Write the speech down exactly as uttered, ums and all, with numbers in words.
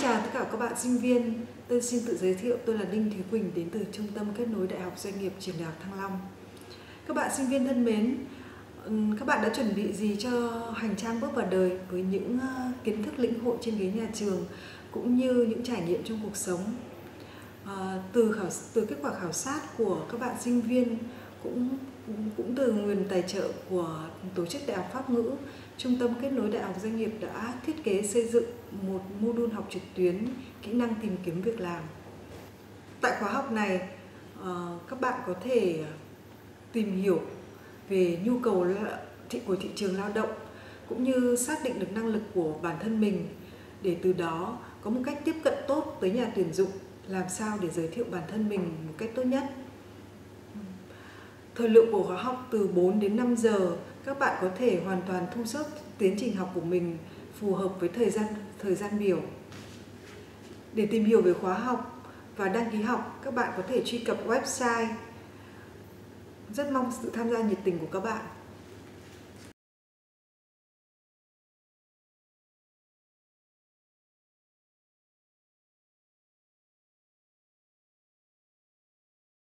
chào tất cả các bạn sinh viên. Tôi xin tự giới thiệu, tôi là Đinh Thúy Quỳnh đến từ Trung tâm Kết nối Đại học Doanh nghiệp Trường Đại học Thăng Long. Các bạn sinh viên thân mến, các bạn đã chuẩn bị gì cho hành trang bước vào đời với những kiến thức lĩnh hội trên ghế nhà trường cũng như những trải nghiệm trong cuộc sống? À, từ khảo từ kết quả khảo sát của các bạn sinh viên cũng cũng từ nguồn tài trợ của tổ chức Đại học Pháp ngữ, Trung tâm Kết nối Đại học Doanh nghiệp đã thiết kế xây dựng một module học trực tuyến kỹ năng tìm kiếm việc làm. Tại khóa học này, các bạn có thể tìm hiểu về nhu cầu của thị trường lao động cũng như xác định được năng lực của bản thân mình để từ đó có một cách tiếp cận tốt tới nhà tuyển dụng, làm sao để giới thiệu bản thân mình một cách tốt nhất. Thời lượng của khóa học từ bốn đến năm giờ, các bạn có thể hoàn toàn thu xếp tiến trình học của mình phù hợp với thời gian thời gian biểu. Để tìm hiểu về khóa học và đăng ký học, các bạn có thể truy cập website. Rất mong sự tham gia nhiệt tình của các bạn.